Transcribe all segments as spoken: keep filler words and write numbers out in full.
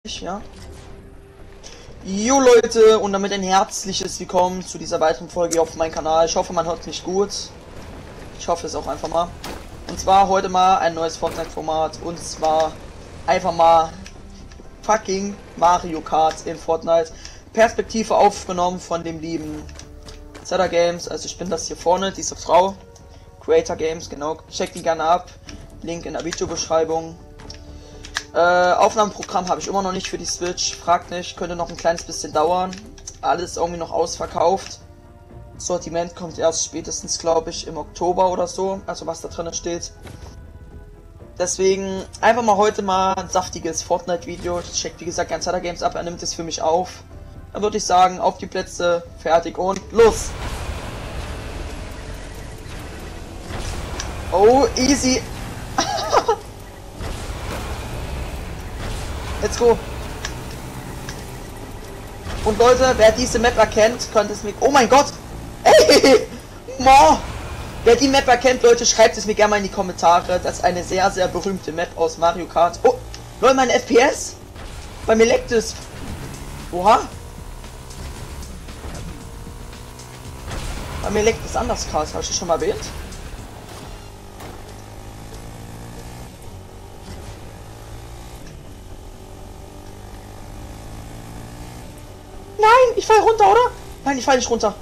Ja. Jo Leute, und damit ein herzliches Willkommen zu dieser weiteren Folge auf meinem Kanal. Ich hoffe, man hört mich gut. Ich hoffe es auch einfach mal. Und zwar heute mal ein neues Fortnite-Format. Und zwar einfach mal fucking Mario Kart in Fortnite. Perspektive aufgenommen von dem lieben Zeta Games. Also ich bin das hier vorne, diese Frau. Creator Games, genau. Checkt die gerne ab. Link in der Videobeschreibung. Äh, Aufnahmeprogramm habe ich immer noch nicht für die Switch. Fragt nicht, könnte noch ein kleines bisschen dauern. Alles irgendwie noch ausverkauft. Sortiment kommt erst spätestens, glaube ich, im Oktober oder so. Also was da drin steht. Deswegen einfach mal heute mal ein saftiges Fortnite-Video. Ich check wie gesagt ganz Zeta Games ab, er nimmt es für mich auf. Dann würde ich sagen, auf die Plätze, fertig und los! Oh, easy! Let's go. Und Leute, wer diese Map erkennt, könnte es mir... Oh mein Gott! Ey! Mo! Wer die Map erkennt, Leute, schreibt es mir gerne mal in die Kommentare. Das ist eine sehr, sehr berühmte Map aus Mario Kart. Oh! Leute, mein F P S! Bei mir leckt es. Oha! Bei mir leckt es anders krass. Habe ich das schon mal erwähnt? Nein, ich fall runter, oder? Nein, ich fall nicht runter.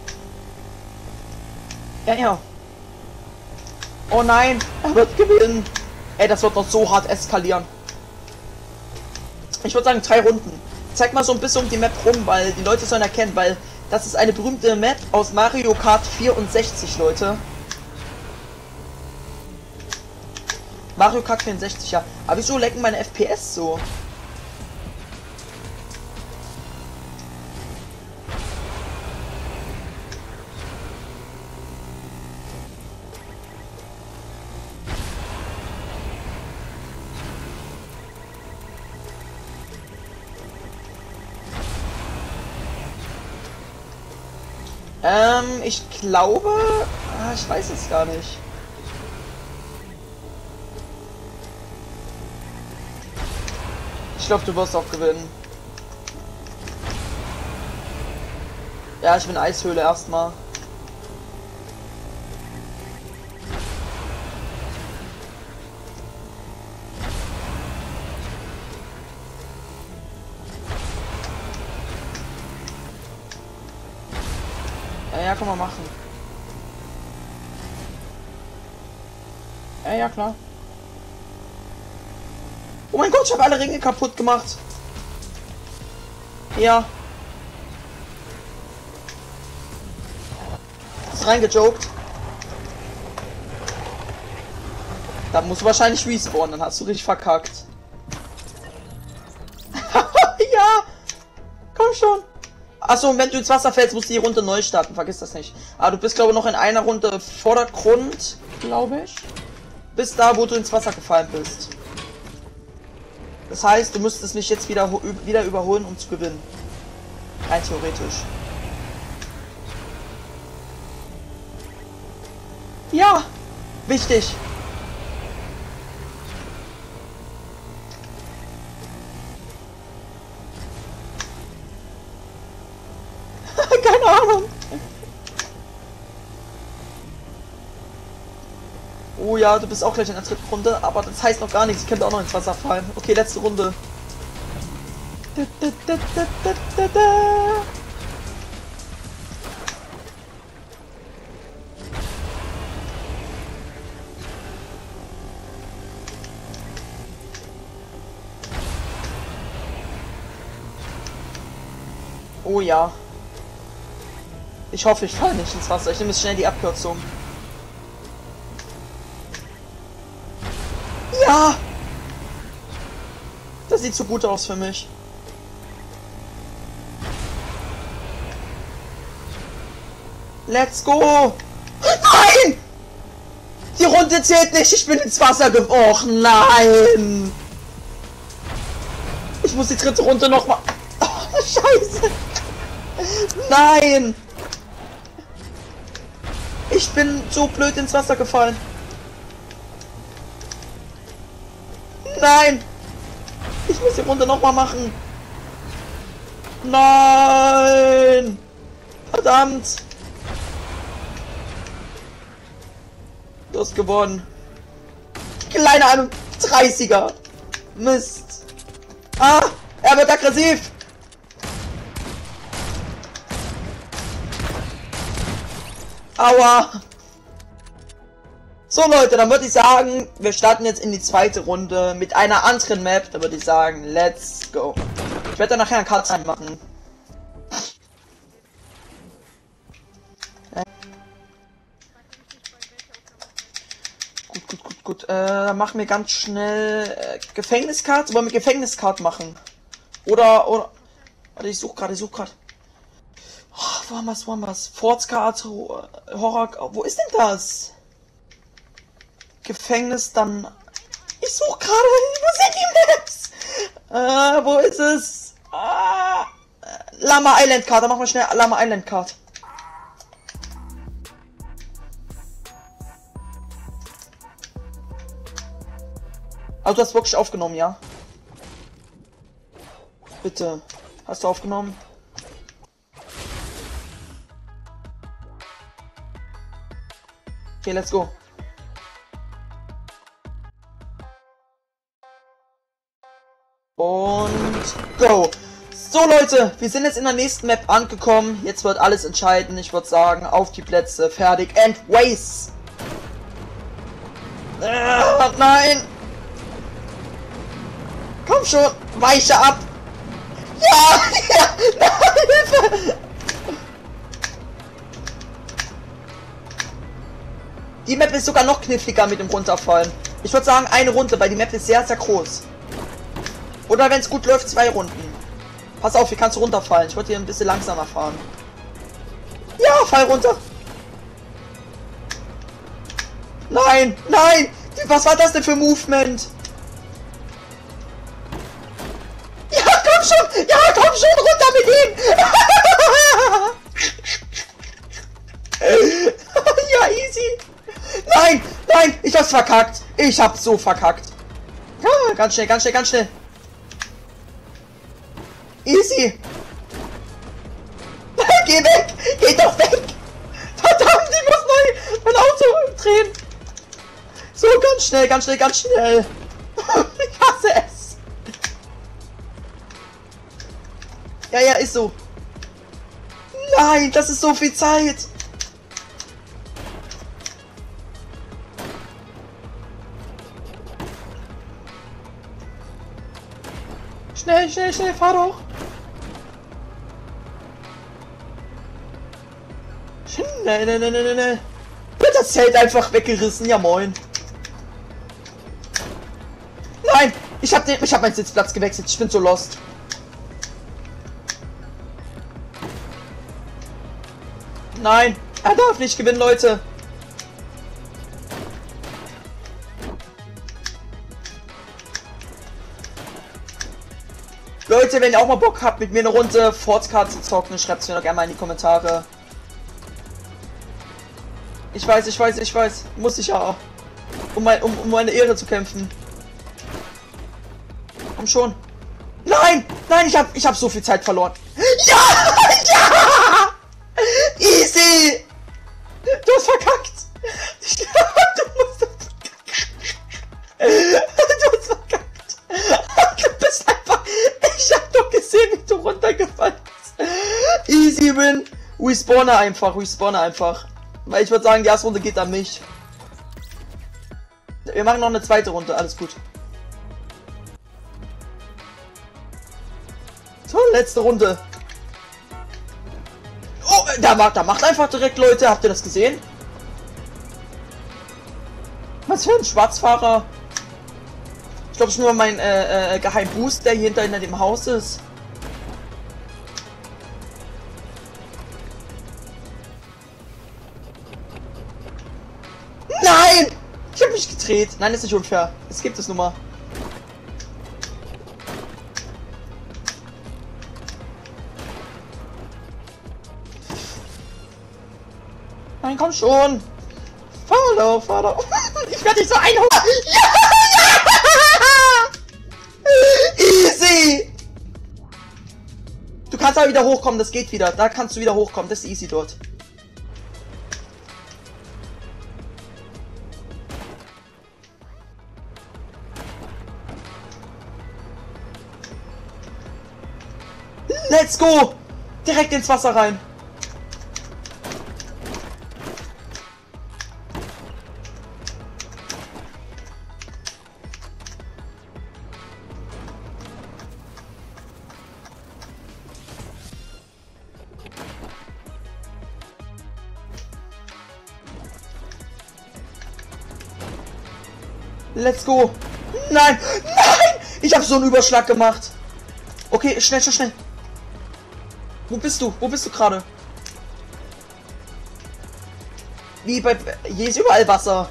Ja, ja. Oh nein, er wird gewinnen. Ey, das wird noch so hart eskalieren. Ich würde sagen, drei Runden. Zeig mal so ein bisschen um die Map rum, weil die Leute sollen erkennen, weil das ist eine berühmte Map aus Mario Kart vierundsechzig, Leute. Mario Kart vierundsechzig, ja. Aber wieso lecken meine F P S so? Ähm, ich glaube... Ah, ich weiß es gar nicht. Ich glaube, du wirst auch gewinnen. Ja, ich bin Eishöhle erstmal. Ja, ja, kann man machen. Ja, ja, klar. Oh mein Gott, ich habe alle Ringe kaputt gemacht. Ja. Ist reingejoked. Da musst du wahrscheinlich respawnen, dann hast du richtig verkackt. Ja! Komm schon! Achso, und wenn du ins Wasser fällst, musst du die Runde neu starten, vergiss das nicht. Aber du bist, glaube ich, noch in einer Runde Vordergrund, glaube ich. Bis da, wo du ins Wasser gefallen bist. Das heißt, du müsstest mich jetzt wieder, wieder überholen, um zu gewinnen. Rein theoretisch. Ja! Wichtig! Keine Ahnung. Oh ja, du bist auch gleich in der dritten Runde, aber das heißt noch gar nichts. Ich könnte auch noch ins Wasser fallen. Okay, letzte Runde. Da, da, da, da, da, da. Oh ja. Ich hoffe, ich falle nicht ins Wasser. Ich nehme jetzt schnell die Abkürzung. Ja! Das sieht so gut aus für mich. Let's go! Nein! Die Runde zählt nicht. Ich bin ins Wasser geworfen. Nein! Ich muss die dritte Runde noch mal... Oh, Scheiße! Nein! Ich bin so blöd ins Wasser gefallen. Nein! Ich muss die Runde nochmal machen. Nein! Verdammt! Du hast gewonnen. Kleiner einunddreißiger. Mist. Ah! Er wird aggressiv! Aua! So Leute, dann würde ich sagen, wir starten jetzt in die zweite Runde mit einer anderen Map. Da würde ich sagen, let's go. Ich werde dann nachher einen Cut machen. Gut, gut, gut, gut. Äh, dann machen wir ganz schnell äh, Gefängniskart. Wollen wir Gefängniskart machen? Oder, oder... Warte, ich suche gerade, ich suche gerade. Oh, wo haben wir's, wo haben wir's? Fortskart, Horror... Wo ist denn das? Gefängnis, dann... Ich suche gerade... Wo sind die Maps? Äh, wo ist es? Ah, Llama Island Card, dann machen wir schnell Llama Island Card. Also du hast wirklich aufgenommen, ja? Bitte. Hast du aufgenommen? Okay, let's go. Und go! So Leute, wir sind jetzt in der nächsten Map angekommen. Jetzt wird alles entscheiden. Ich würde sagen, auf die Plätze, fertig and race! Äh, nein! Komm schon, weiche ab! Ja! Ja! Nein, Hilfe! Die Map ist sogar noch kniffliger mit dem Runterfallen. Ich würde sagen, eine Runde, weil die Map ist sehr, sehr groß. Oder wenn es gut läuft, zwei Runden. Pass auf, hier kannst du runterfallen. Ich wollte hier ein bisschen langsamer fahren. Ja, fall runter. Nein, nein. Was war das denn für Movement? Ja, komm schon. Ja, komm schon, runter mit ihm. Ja, easy. Nein, nein, ich hab's verkackt. Ich hab's so verkackt. Ja, ganz schnell, ganz schnell, ganz schnell. Easy! Geh weg! Geh doch weg! Verdammt, ich muss neu mein Auto drehen! So, ganz schnell, ganz schnell, ganz schnell! Ich hasse es! Ja, ja, ist so. Nein, das ist so viel Zeit! Schnell, schnell, schnell, fahr doch! Nein, nein, nein, nein, nein. Wird das Zelt einfach weggerissen? Ja, moin. Nein! Ich hab den. Ich hab meinen Sitzplatz gewechselt. Ich bin so lost. Nein! Er darf nicht gewinnen, Leute! Leute, wenn ihr auch mal Bock habt, mit mir eine Runde Fortskart zu zocken, schreibt es mir doch gerne mal in die Kommentare. Ich weiß, ich weiß, ich weiß. Muss ich ja. Um, mein, um, um meine Ehre zu kämpfen. Komm schon. Nein! Nein, ich hab, ich hab so viel Zeit verloren. Ja! Ja! Easy! Du hast verkackt! Du musst Du hast verkackt! Du bist einfach... Ich hab doch gesehen, wie du runtergefallen bist. Easy win. Respawner einfach, respawner einfach. Weil ich würde sagen, die erste Runde geht an mich. Wir machen noch eine zweite Runde, alles gut. So, letzte Runde. Oh, da macht, da macht einfach direkt, Leute. Habt ihr das gesehen? Was für ein Schwarzfahrer. Ich glaube, es ist nur mein äh, äh, Geheimboost, der hier hinter, hinter dem Haus ist. Nein! Ich habe mich gedreht. Nein, ist nicht unfair. Es gibt es nun mal. Nein, komm schon. Fahr doch, fahr doch. Ich werde dich so einholen. Ja, ja! kannst aber wieder hochkommen, das geht wieder. Da kannst du wieder hochkommen, das ist easy dort. Let's go! Direkt ins Wasser rein. Let's go. Nein, nein! Ich habe so einen Überschlag gemacht. Okay, schnell, schnell, schnell. Wo bist du? Wo bist du gerade? Wie bei... Hier ist überall Wasser.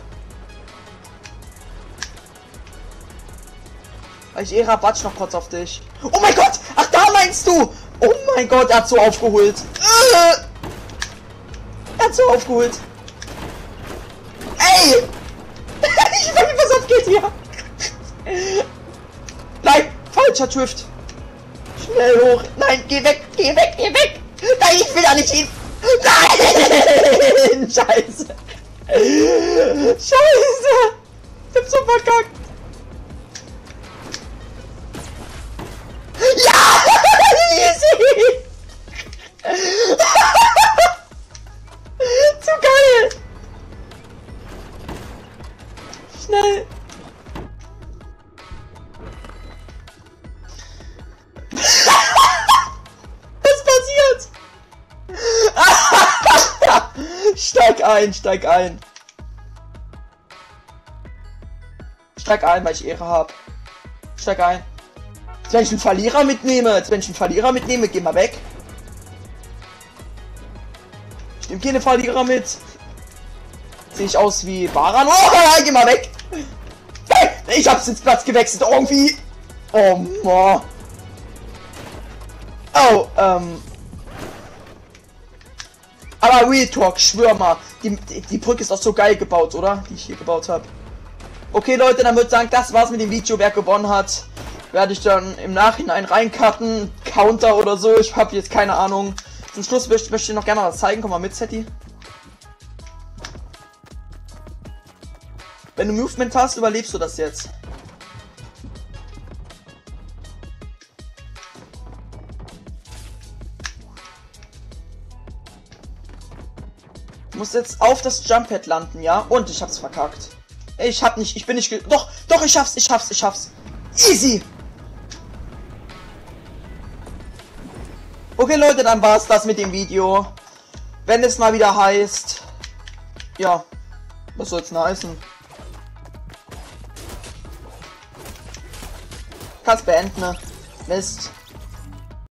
Ich eh rabatsch noch kurz auf dich. Oh mein Gott! Ach, da meinst du! Oh mein Gott, er hat so aufgeholt. Äh! Er hat so aufgeholt. Ey! Ich weiß nicht, was abgeht hier. Nein, falscher Drift. Schnell hoch. Nein, geh weg, geh weg, geh weg. Nein, ich will da nicht hin. Nein! Scheiße. Scheiße. Ich hab so verkackt. Ja! Easy! Zu geil! Schnell! Was passiert? Steig ein, steig ein. Steig ein, weil ich Ehre hab. Steig ein. Jetzt, wenn ich einen Verlierer mitnehme, jetzt, wenn ich einen Verlierer mitnehme, geh mal weg. Ich nehme keine Verlierer mit. Sehe ich aus wie Baran? Oh, geh mal weg! Ich hab's ins Platz gewechselt, irgendwie. Oh, Mann. Oh, ähm. Aber Real Talk, schwör mal, die, die, die Brücke ist auch so geil gebaut, oder? Die ich hier gebaut habe. Okay, Leute, dann würde ich sagen, das war's mit dem Video. Wer gewonnen hat, werde ich dann im Nachhinein reincutten. Counter oder so, ich habe jetzt keine Ahnung. Zum Schluss möchte, möchte ich noch gerne was zeigen. Komm mal mit, Setti. Wenn du Movement hast, überlebst du das jetzt. Du musst jetzt auf das Jump-Pad landen, ja? Und ich hab's verkackt. Ich hab nicht, ich bin nicht ge... Doch, doch, ich schaff's, ich schaff's, ich schaff's. Easy! Okay, Leute, dann war's das mit dem Video. Wenn es mal wieder heißt... Ja, was soll's denn heißen? Kannst beenden, ne? Mist.